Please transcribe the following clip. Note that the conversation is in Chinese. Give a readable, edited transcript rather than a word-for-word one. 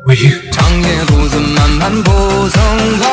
长夜独自漫漫不曾忘。